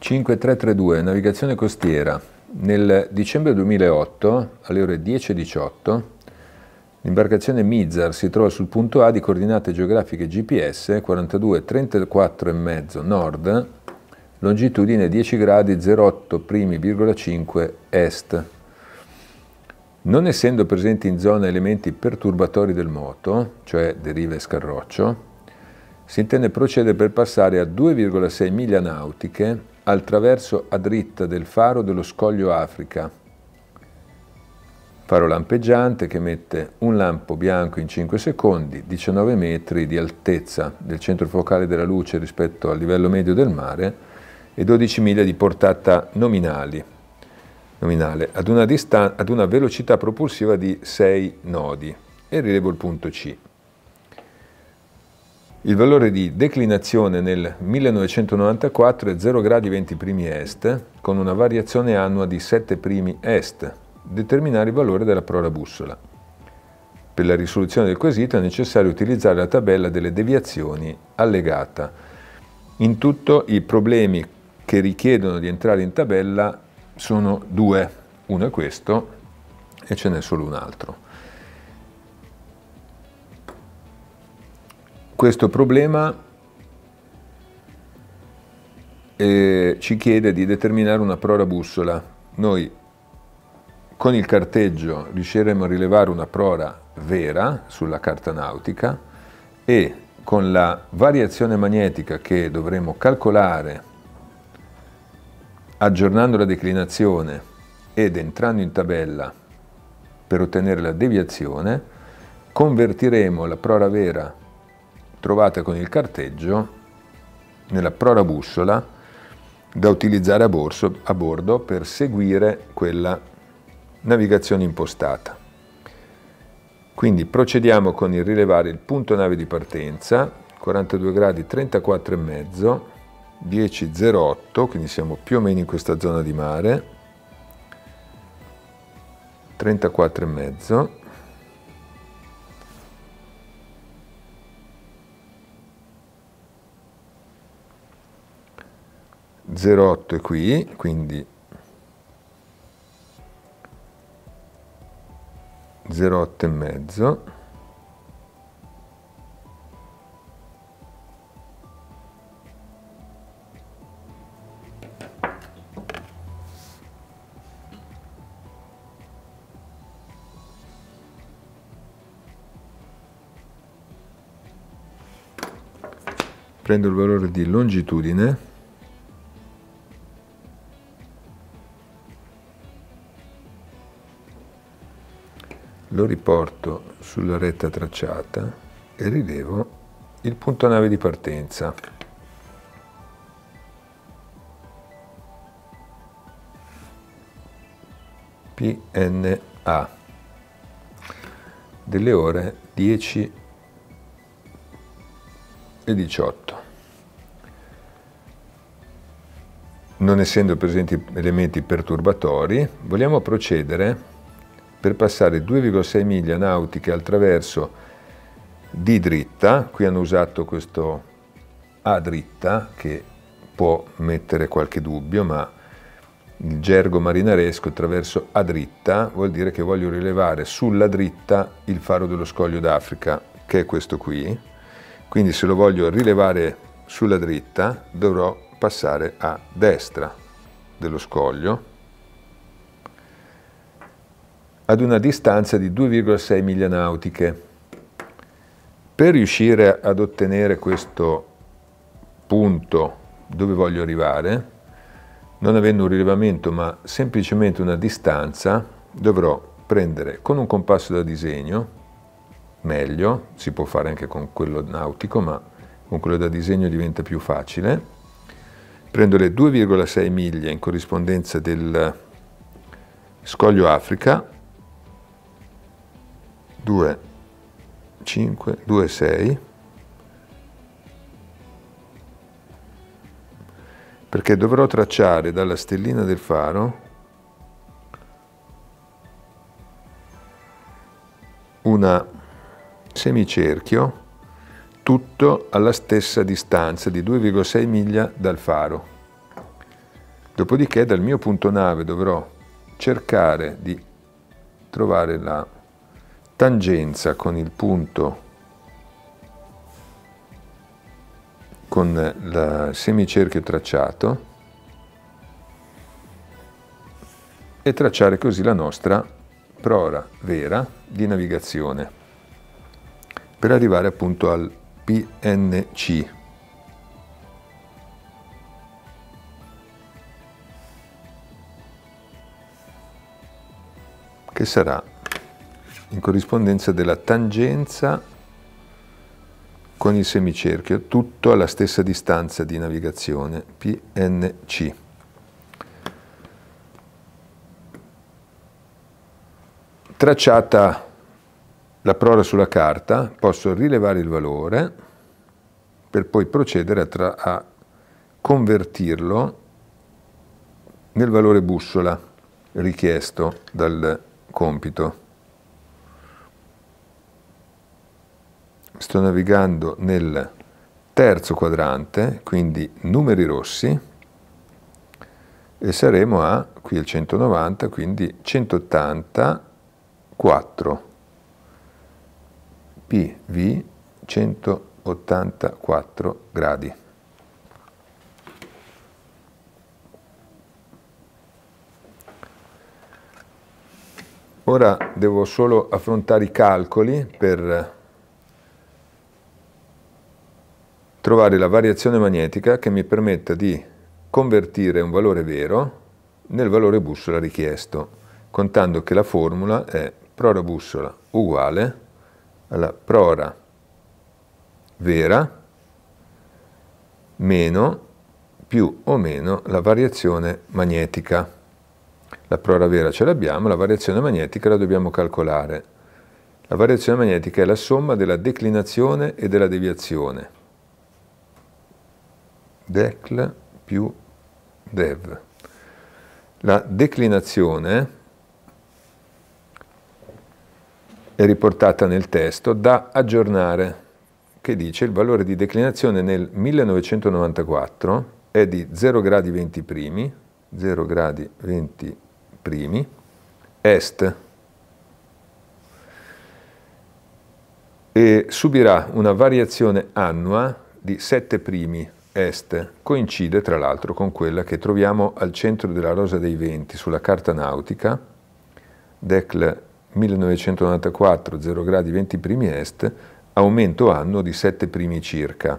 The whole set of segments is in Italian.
5332, navigazione costiera. Nel dicembre 2008, alle ore 10:18, l'imbarcazione Mizar si trova sul punto A di coordinate geografiche GPS 42,34,5 nord, longitudine 10 gradi 08',5 est. Non essendo presenti in zona elementi perturbatori del moto, cioè derive e scarroccio, si intende procedere per passare a 2,6 miglia nautiche al traverso a dritta del faro dello Scoglio Africa, faro lampeggiante che emette un lampo bianco in 5 secondi, 19 metri di altezza del centro focale della luce rispetto al livello medio del mare e 12 miglia di portata nominale, ad una velocità propulsiva di 6 nodi, e rilevo il punto C. Il valore di declinazione nel 1994 è 0 gradi 20 primi est, con una variazione annua di 7 primi est. Determinare il valore della prora bussola. Per la risoluzione del quesito è necessario utilizzare la tabella delle deviazioni allegata. In tutto i problemi che richiedono di entrare in tabella sono due. Uno è questo e ce n'è solo un altro. Questo problema ci chiede di determinare una prora bussola. Noi con il carteggio riusciremo a rilevare una prora vera sulla carta nautica e con la variazione magnetica che dovremo calcolare aggiornando la declinazione ed entrando in tabella per ottenere la deviazione, convertiremo la prora vera trovata con il carteggio nella prora bussola da utilizzare a bordo per seguire quella navigazione impostata. Quindi procediamo con il rilevare il punto nave di partenza, 42 gradi 34,5, 10:08, quindi siamo più o meno in questa zona di mare, 34,5, 0,8 è qui, quindi 0,8,5, prendo il valore di longitudine, lo riporto sulla retta tracciata e rilevo il punto nave di partenza. PNA delle ore 10:18. Non essendo presenti elementi perturbatori, vogliamo procedere per passare 2,6 miglia nautiche al traverso di dritta. Qui hanno usato questo A dritta che può mettere qualche dubbio, ma il gergo marinaresco traverso A dritta vuol dire che voglio rilevare sulla dritta il faro dello Scoglio d'Africa, che è questo qui. Quindi se lo voglio rilevare sulla dritta dovrò passare a destra dello scoglio ad una distanza di 2,6 miglia nautiche. Per riuscire ad ottenere questo punto dove voglio arrivare, non avendo un rilevamento ma semplicemente una distanza, dovrò prendere con un compasso da disegno, meglio, si può fare anche con quello nautico, ma con quello da disegno diventa più facile. Prendo le 2,6 miglia in corrispondenza del Scoglio Africa, 2,5, 2,6, perché dovrò tracciare dalla stellina del faro un semicerchio tutto alla stessa distanza di 2,6 miglia dal faro. Dopodiché dal mio punto nave dovrò cercare di trovare la tangenza con il punto, con il semicerchio tracciato, e tracciare così la nostra prora vera di navigazione per arrivare appunto al PNC. Che sarà in corrispondenza della tangenza con il semicerchio, tutto alla stessa distanza di navigazione, PNC. Tracciata la prora sulla carta, posso rilevare il valore per poi procedere a convertirlo nel valore bussola richiesto dal compito. Sto navigando nel terzo quadrante, quindi numeri rossi, e saremo a, qui il 190, quindi 184, PV 184 gradi. Ora devo solo affrontare i calcoli per trovare la variazione magnetica che mi permetta di convertire un valore vero nel valore bussola richiesto, contando che la formula è prora bussola uguale alla prora vera meno più o meno la variazione magnetica. La prora vera ce l'abbiamo, la variazione magnetica la dobbiamo calcolare. La variazione magnetica è la somma della declinazione e della deviazione. Decl più dev. La declinazione è riportata nel testo da aggiornare, che dice il valore di declinazione nel 1994 è di 0 gradi 20 primi, 0 gradi 20 primi, est, e subirà una variazione annua di 7 primi est, coincide tra l'altro con quella che troviamo al centro della rosa dei venti sulla carta nautica, Decl 1994, 0 gradi 20 primi est, aumento annuo di 7 primi circa.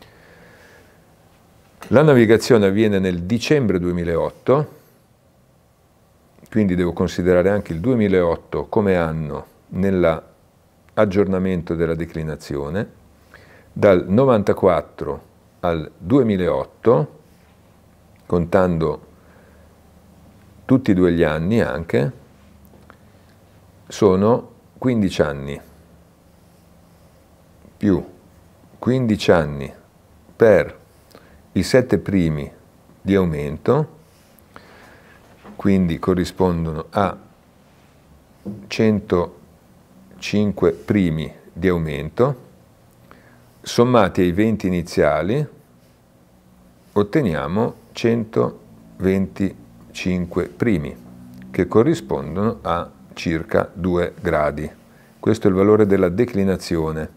La navigazione avviene nel dicembre 2008, quindi devo considerare anche il 2008 come anno nell'aggiornamento della declinazione. Dal 94 al 2008, contando tutti e due gli anni anche, sono 15 anni, più 15 anni per i 7 primi di aumento, quindi corrispondono a 105 primi di aumento, sommati ai 20 iniziali otteniamo 125 primi, che corrispondono a circa 2 gradi. Questo è il valore della declinazione.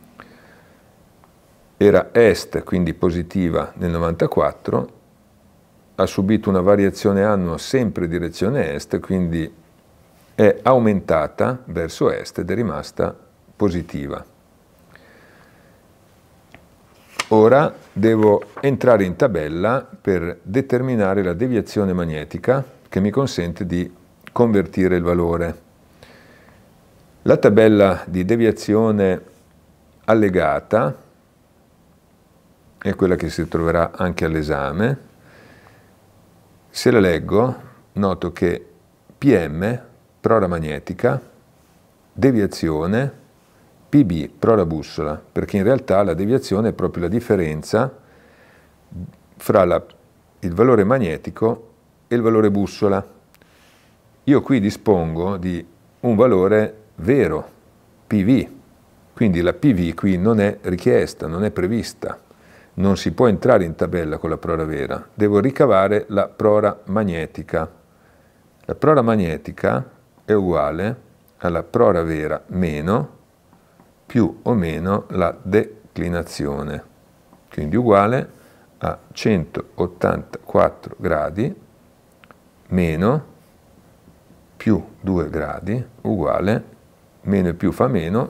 Era est, quindi positiva nel 94, ha subito una variazione annua sempre in direzione est, quindi è aumentata verso est ed è rimasta positiva. Ora devo entrare in tabella per determinare la deviazione magnetica che mi consente di convertire il valore. La tabella di deviazione allegata è quella che si troverà anche all'esame. Se la leggo, noto che PM, prora magnetica, deviazione, PB, prora bussola, perché in realtà la deviazione è proprio la differenza fra il valore magnetico e il valore bussola. Io qui dispongo di un valore vero, PV, quindi la PV qui non è richiesta, non è prevista. non si può entrare in tabella con la prora vera, devo ricavare la prora magnetica. La prora magnetica è uguale alla prora vera meno più o meno la declinazione, quindi uguale a 184 gradi meno più 2 gradi uguale, meno e più fa meno,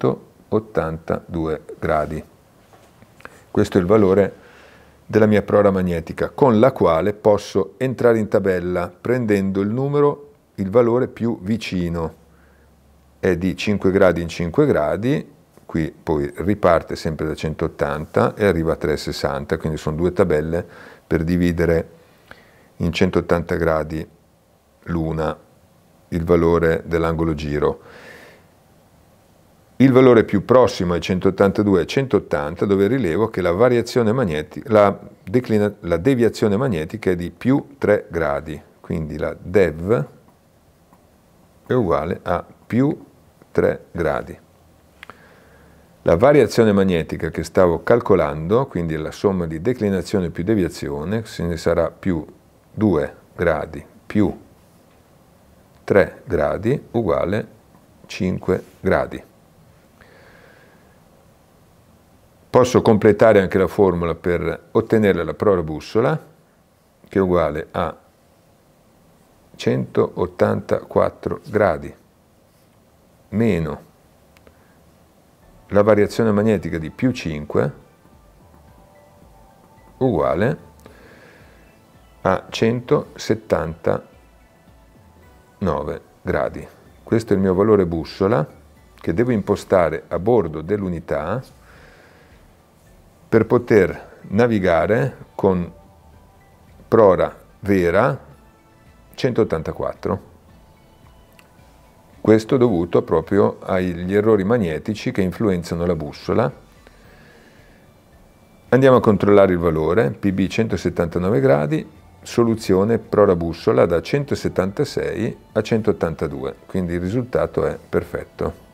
182 gradi. Questo è il valore della mia prora magnetica, con la quale posso entrare in tabella prendendo il valore più vicino. È di 5 gradi in 5 gradi, qui poi riparte sempre da 180 e arriva a 360, quindi sono due tabelle per dividere in 180 gradi l'una il valore dell'angolo giro. Il valore più prossimo ai 182 è 180, dove rilevo che la deviazione magnetica è di più 3 gradi, quindi la dev è uguale a più 3 gradi. La variazione magnetica che stavo calcolando, quindi la somma di declinazione più deviazione, se ne sarà più 2 gradi più 3 gradi uguale 5 gradi. Posso completare anche la formula per ottenere la prora bussola, che è uguale a 184 gradi meno la variazione magnetica di più 5 uguale a 179 gradi. Questo è il mio valore bussola che devo impostare a bordo dell'unità per poter navigare con prora vera 184. Questo dovuto proprio agli errori magnetici che influenzano la bussola. Andiamo a controllare il valore, PB 179 gradi, soluzione prora bussola da 176 a 182, quindi il risultato è perfetto.